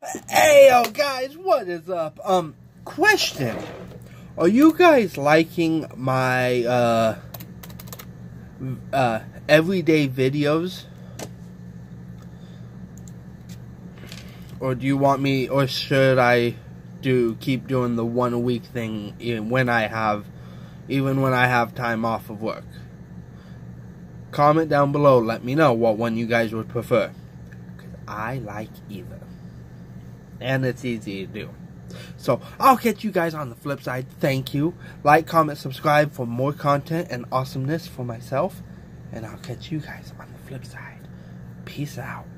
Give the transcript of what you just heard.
Hey, yo, guys, what is up? Question. Are you guys liking my, everyday videos? Or do you want me, or should I keep doing the 1 a week thing even when I have time off of work? Comment down below, let me know what one you guys would prefer. Because I like either. And it's easy to do. So, I'll catch you guys on the flip side. Thank you. Like, comment, subscribe for more content and awesomeness for myself. And I'll catch you guys on the flip side. Peace out.